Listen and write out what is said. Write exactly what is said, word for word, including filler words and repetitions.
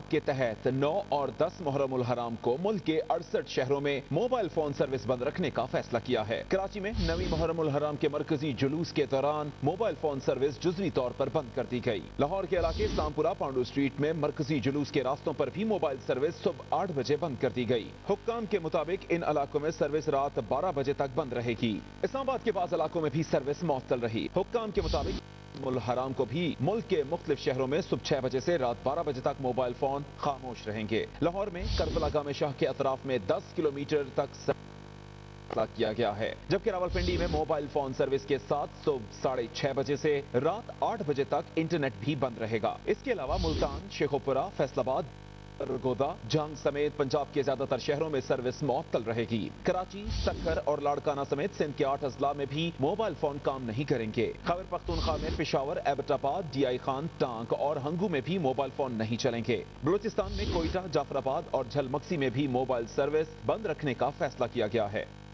Act के तहत नौ और दस मुहर्रम उल हराम को मुल्क के अड़सठ शहरों में मोबाइल फोन सर्विस बंद रखने का फैसला किया है। कराची में नवी मुहर्रम उल हराम के मरकजी जुलूस के दौरान मोबाइल फोन सर्विस जुजवी तौर पर बंद कर दी गई। लाहौर के इलाके इस्लामपुरा पांडू स्ट्रीट में मरकजी जुलूस के रास्तों पर भी मोबाइल सर्विस सुबह आठ बजे बंद कर दी गई। हुक्काम के मुताबिक इन इलाकों में सर्विस रात बारह बजे तक बंद रहेगी। इस्लामाबाद के बाद इलाकों में भी सर्विस मौतल रही। हुक्काम के मुताबिक उल हराम को भी मुल्क के मुख्तलिफ शहरों में सुबह छह बजे से रात बारह बजे तक मोबाइल फोन खामोश रहेंगे। लाहौर में करबला गामे शाह के अतराफ में दस किलोमीटर तक किया गया है, जबकि रावलपिंडी में मोबाइल फोन सर्विस के साथ सुबह साढ़े छह बजे से रात आठ बजे तक इंटरनेट भी बंद रहेगा। इसके अलावा मुल्तान, शेखोपुरा, फैसलाबाद, गोदा, जंग समेत पंजाब के ज्यादातर शहरों में सर्विस मअतल रहेगी। कराची, सक्खर और लाड़काना समेत सिंध के आठ अजला में भी मोबाइल फोन काम नहीं करेंगे। खैबर पख्तूनख्वा में पेशावर, एबटाबाद, डी आई खान, टांग और हंगू में भी मोबाइल फोन नहीं चलेंगे। बलूचिस्तान में कोयटा, जाफराबाद और झलमक्सी में भी मोबाइल सर्विस बंद रखने का फैसला किया गया है।